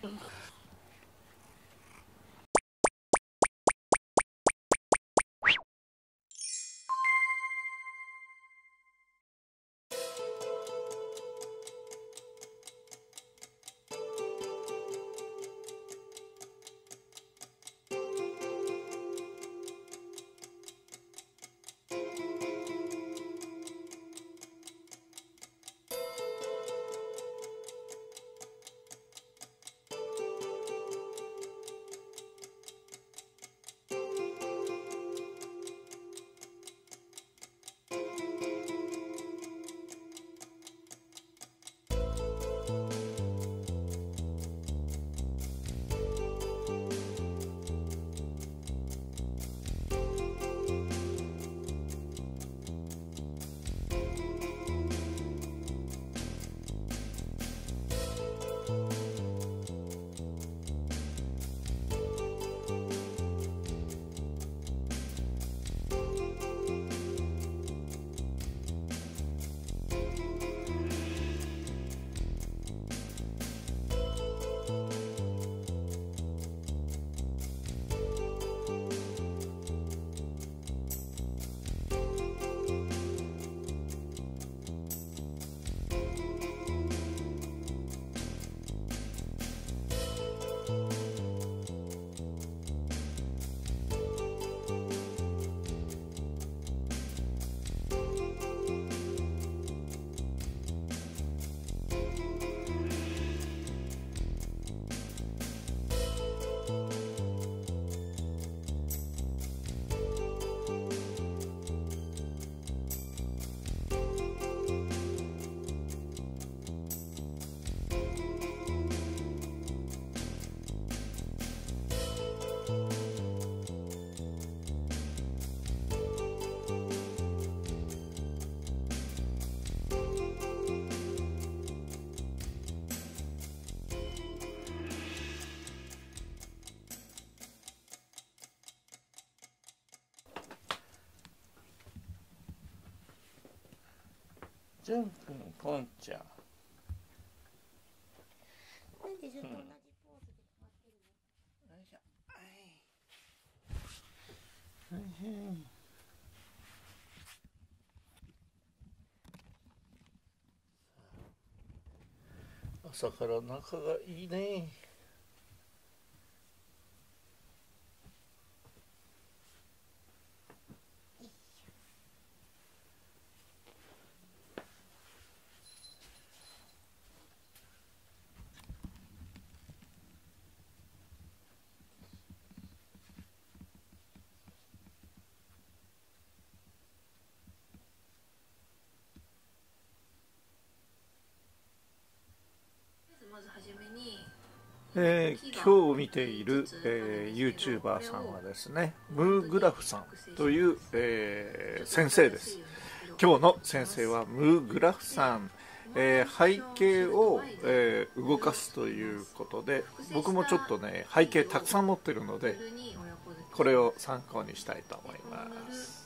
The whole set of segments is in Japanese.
ジュン君、ポンちゃん。 なんでずっと同じポーズで止まってるの？ よいしょ。はい。朝から仲がいいね。 まずはじめに今日見ている、YouTuber さんはですね、ムーグラフさんという、先生です。今日の先生はムーグラフさん、背景を、動かすということで、僕もちょっとね背景たくさん持ってるのでこれを参考にしたいと思います。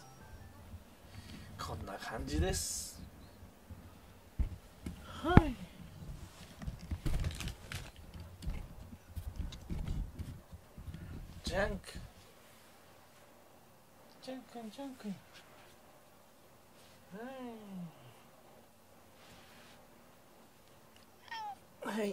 こんな感じです。はい。ジャンクジャンクジャンク。はい。はい。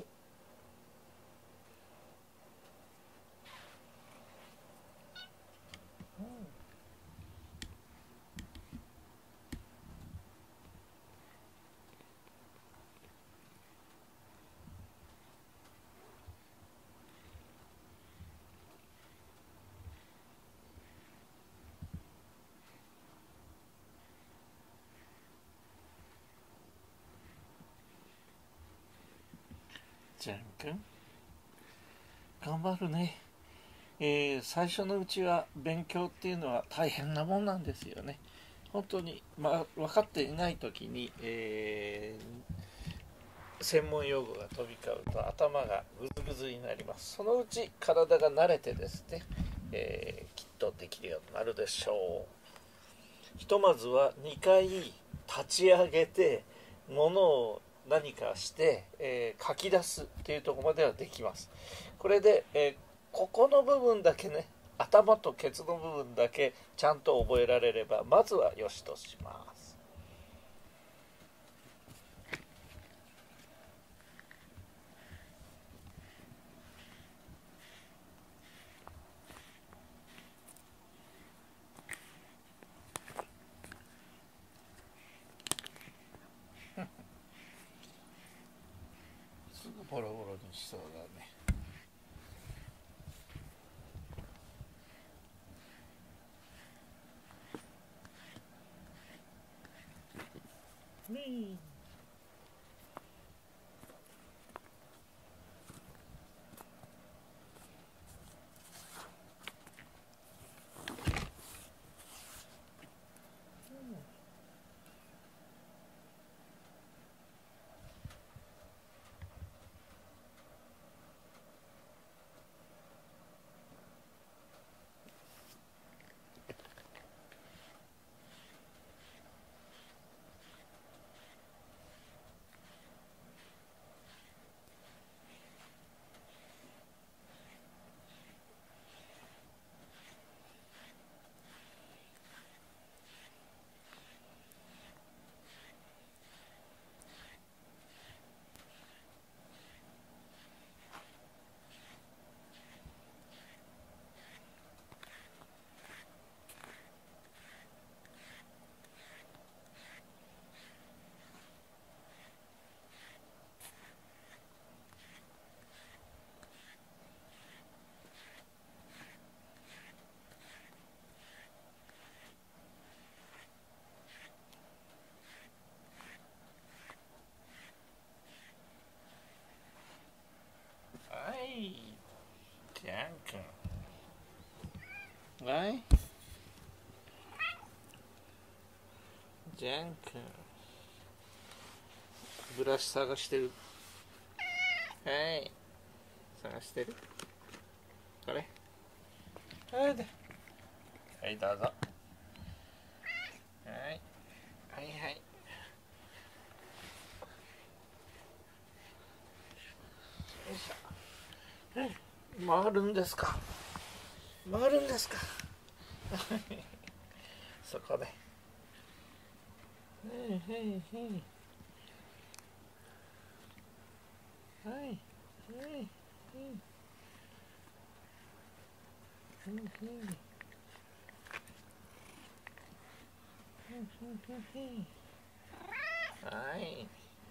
ジャン君頑張るね。最初のうちは勉強っていうのは大変なもんなんですよね。本当に、分かっていない時に、専門用語が飛び交うと頭がぐずぐずになります。そのうち体が慣れてですね、きっとできるようになるでしょう。ひとまずは2回立ち上げて物を何かして、書き出すっていうところまではできます。これで、ここの部分だけね、頭とケツの部分だけちゃんと覚えられればまずはよしとします。すぐボロボロにしそうだね。はい、ジャン君。はい。ジャン君。ブラシ探してる。はい。探してる。これ。はい、はい、どうぞ。はい。はいはい。よいしょ。回るんですか。回るんですか。そこで。はいはいはい。はいはいはい。はい。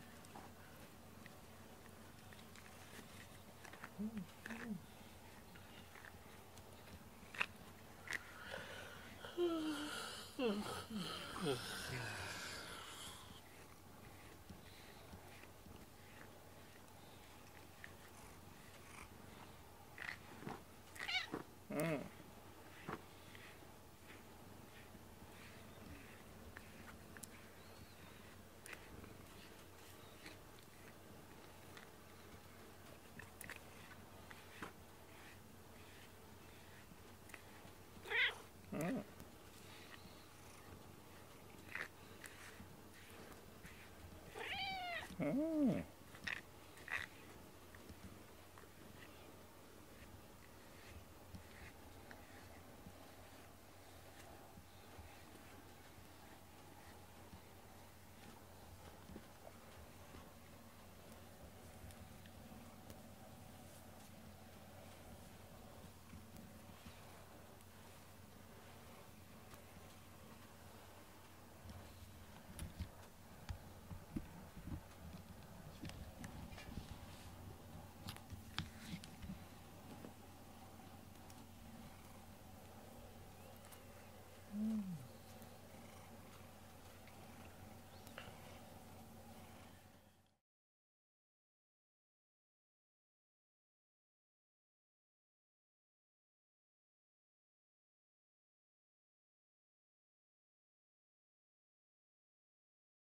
うん。うん。